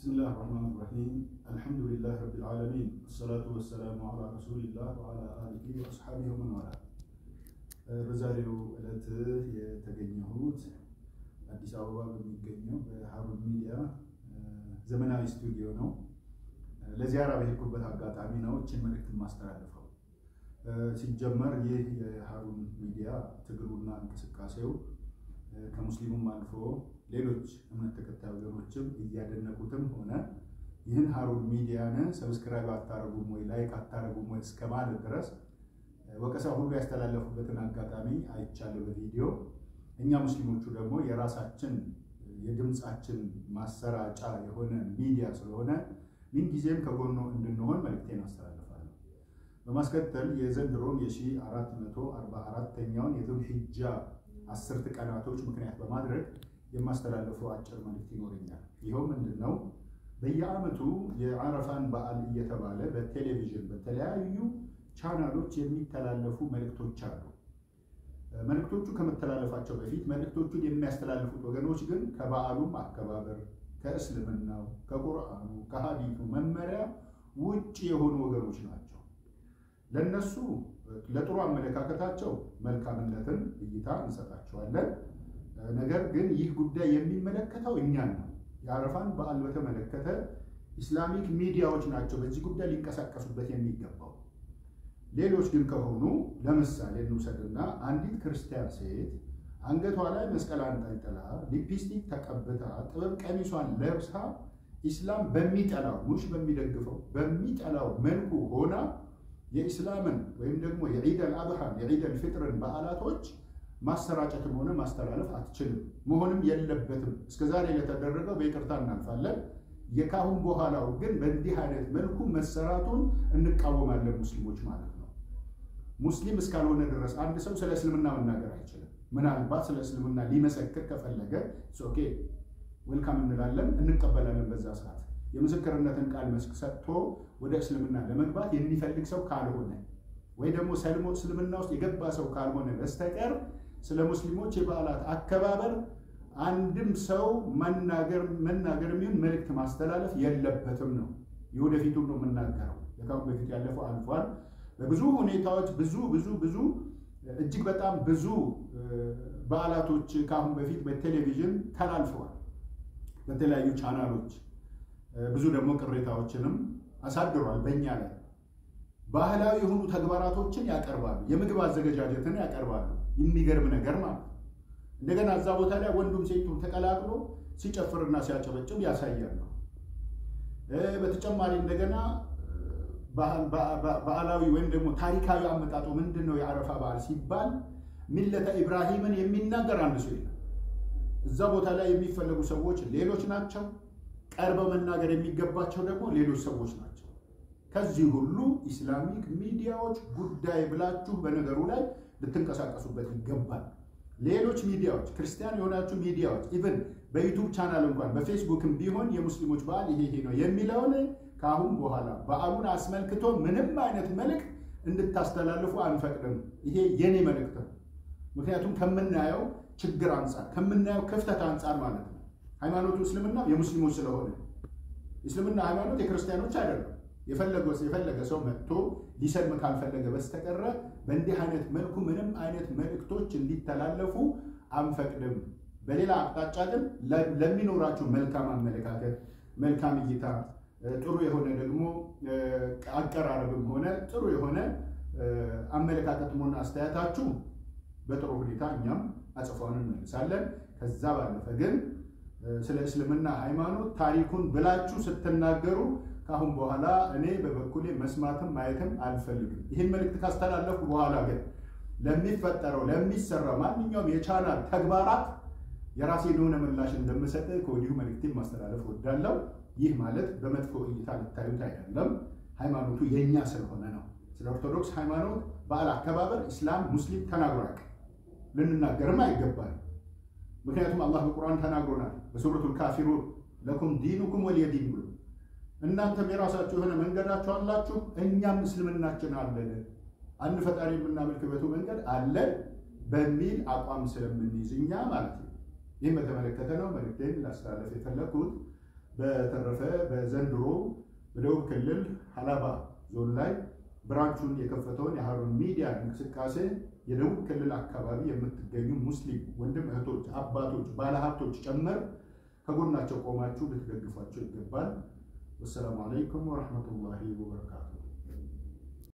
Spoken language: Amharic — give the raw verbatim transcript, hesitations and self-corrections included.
بسم الله الرحمن الرحيم الحمد لله رب العالمين الصلاة والسلام على رسول الله وعلى آله وأصحابه ومن والاه بزاريو ዕለት የተገኘሁት አዲስ አበባ በሚገኘው በሃሩን ሚዲያ ዘመናዊ ስቱዲዮ ነው። ለዚያራ በሄድኩበት አጋጣሚ ነው እቺን መልእክት ማስተላለፈው። ሲጀመር ይህ የሃሩን ሚዲያ ትግሉና እንቅስቃሴው ከሙስሊሙም አልፎ ሌሎች እምነት ተከታይ ወገኖችም እያደነቁትም ሆነ ይህን ሃሩን ሚዲያን ሰብስክራይብ አታረጉም ወይ ላይክ አታረጉም ወይ እስከማለት ድረስ ወቀሳ ሁሉ ያስተላለፉበትን አጋጣሚ አይቻለሁ በቪዲዮ። እኛ ሙስሊሞቹ ደግሞ የራሳችን የድምጻችን ማሰራጫ የሆነ ሚዲያ ስለሆነ ምን ጊዜም ከጎኑ እንድንሆን መልእክቴን አስተላልፋለሁ። በማስከተል የዘንድሮን የ1444ኛውን የዙልሂጃ አስርት ቀናቶች ምክንያት በማድረግ የማስተላለፈው አጭር መልእክት ይኖርኛል። ይሄው ምንድነው? በየዓመቱ የአረፋን በዓል እየተባለ በቴሌቪዥን በተለያዩ ቻናሎች የሚተላለፉ መልእክቶች አሉ። መልእክቶቹ ከመተላለፋቸው በፊት መልእክቶቹን የሚያስተላልፉት ወገኖች ግን ከበዓሉም አከባበር ከእስልምናው ከቁርአኑ ከሐዲሱ መመሪያ ውጪ የሆኑ ወገኖች ናቸው። ለነሱ ለጥሩ አመለካከታቸው መልካምነትን እይታ እንሰጣቸዋለን። ነገር ግን ይህ ጉዳይ የሚመለከተው እኛን ነው። የአረፋን በዓል በተመለከተ ኢስላሚክ ሚዲያዎች ናቸው በዚህ ጉዳይ ሊንቀሳቀሱበት የሚገባው። ሌሎች ግን ከሆኑ ለምሳሌ እንውሰድና አንዲት ክርስቲያን ሴት አንገቷ ላይ መስቀል አንጠልጥላ ሊፕስቲክ ተቀብታ ጥበብ ቀሚሷን ለብሳ ኢስላም በሚጠላው ሙሽ በሚደግፈው በሚጠላው መልኩ ሆና የኢስላምን ወይም ደግሞ የዒድ አልአድሃ የዒድ አልፍጥርን በዓላቶች ማሰራጨትም ሆነ ማስተላለፍ አትችልም፣ መሆንም የለበትም። እስከዛሬ ለተደረገው በይቅርታ እናልፋለን። የካሁን በኋላው ግን በእንዲህ አይነት መልኩ መሰራቱን እንቃወማለን ሙስሊሞች ማለት ነው። ሙስሊም እስካልሆነ ድረስ አንድ ሰው ስለ እስልምና መናገር አይችልም። ምናልባት ስለ እስልምና ሊመሰክር ከፈለገ ኦኬ ዌልካም እንላለን፣ እንቀበላለን። በዛ ሰዓት የምስክርነትን ቃል መስክ ሰጥቶ ወደ እስልምና ለመግባት የሚፈልግ ሰው ካልሆነ ወይ ደግሞ ሰልሞ እስልምና ውስጥ የገባ ሰው ካልሆነ በስተቀር ስለ ሙስሊሞች የበዓላት አከባበር አንድም ሰው መናገር መናገር የሚሆን መልእክት ማስተላለፍ የለበትም ነው። የወደፊቱን ነው የምናገረው። የካሁን በፊት ያለፈው አልፏል። በብዙ ሁኔታዎች ብዙ ብዙ ብዙ እጅግ በጣም ብዙ በዓላቶች ካሁን በፊት በቴሌቪዥን ተላልፈዋል በተለያዩ ቻናሎች። ብዙ ደግሞ ቅሬታዎችንም አሳድሯል በእኛ ላይ። ባህላዊ የሆኑ ተግባራቶችን ያቀርባሉ፣ የምግብ አዘገጃጀትን ያቀርባሉ። የሚገርም ነገር ማለት ነው። እንደገና እዛ ቦታ ላይ ወንዱም ሴቱም ተቀላቅሎ ሲጨፍርና ሲያጨበጭብ ያሳያሉ። በተጨማሪ እንደገና ባህላዊ ወይም ደግሞ ታሪካዊ አመጣጡ ምንድነው የአረፋ በዓል ሲባል ሚለተ ኢብራሂምን የሚናገር አንድ ሰው የለም። እዛ ቦታ ላይ የሚፈልጉ ሰዎች ሌሎች ናቸው። ቀርበው መናገር የሚገባቸው ደግሞ ሌሎች ሰዎች ናቸው። ከዚህ ሁሉ ኢስላሚክ ሚዲያዎች ጉዳይ ብላችሁ በነገሩ ላይ ልትንቀሳቀሱበት ይገባል። ሌሎች ሚዲያዎች ክርስቲያን የሆናችሁ ሚዲያዎች ኢቭን በዩቲዩብ ቻናል እንኳን በፌስቡክም ቢሆን የሙስሊሞች በዓል ይሄ ይሄ ነው የሚለውን ካሁን በኋላ በዓሉን አስመልክቶ ምንም አይነት መልእክት እንድታስተላልፉ አንፈቅድም። ይሄ የኔ መልእክት ነው። ምክንያቱም ከምናየው ችግር አንፃር ከምናየው ክፍተት አንፃር ማለት ነው። ሃይማኖቱ እስልምና የሙስሊሞች ስለሆነ እስልምና ሃይማኖት የክርስቲያኖች አይደለም። የፈለገው የፈለገ ሰው መጥቶ ሊሰልም ካልፈለገ በስተቀር በእንዲህ አይነት መልኩ ምንም አይነት መልእክቶች እንዲተላለፉ አንፈቅድም። በሌላ አቅጣጫ ግን ለሚኖራችሁ መልካም አመለካከት መልካም እይታ ጥሩ የሆነ ደግሞ አቀራረብም ሆነ ጥሩ የሆነ አመለካከትም ሆነ አስተያየታችሁ በጥሩ ሁኔታ እኛም አጽፋውን እንመልሳለን። ከዛ ባለፈ ግን ስለ እስልምና ሃይማኖት ታሪኩን ብላችሁ ስትናገሩ ካሁን በኋላ እኔ በበኩሌ መስማትም ማየትም አልፈልግም። ይሄን መልእክት ካስተላለፉ በኋላ ግን ለሚፈጠረው ለሚሰራው ማንኛውም የቻናል ተግባራት የራሴ የሆነ ምላሽ እንደምሰጥ ከወዲሁ መልእክቴን ማስተላለፍ ወዳለው። ይህ ማለት በመጥፎ እይታ ልታዩት አይደለም። ሃይማኖቱ የኛ ስለሆነ ነው። ስለ ኦርቶዶክስ ሃይማኖት በዓል አከባበር እስላም ሙስሊም ተናግሯል፣ ልንናገርም አይገባል። ምክንያቱም አላህ በቁርአን ተናግሮናል በሱረቱል ካፊሩን ለኩም ዲኑኩም ወሊየዲን ብሎ እናንተም የራሳችሁ የሆነ መንገዳችሁ አላችሁ፣ እኛም እስልምናችን አለን፣ አንድ ፈጣሪ የምናመልክበት መንገድ አለ በሚል አቋም ስለምንይዝ እኛ ማለት ነው። ይህን በተመለከተ ነው መልእክቴን ላስተላልፍ የፈለኩት። በተረፈ በዘንድሮ በደቡብ ክልል ሀላባ ዞን ላይ ብራንቹን የከፈተውን የሃሩን ሚዲያ እንቅስቃሴ የደቡብ ክልል አካባቢ የምትገኙ ሙስሊም ወንድም እህቶች፣ አባቶች፣ ባለሀብቶች ጨምር ከጎናቸው ቆማችሁ ልትደግፏቸው ይገባል። ወሰላሙ አለይኩም ወራህመቱላሂ ወበረካቱሁ።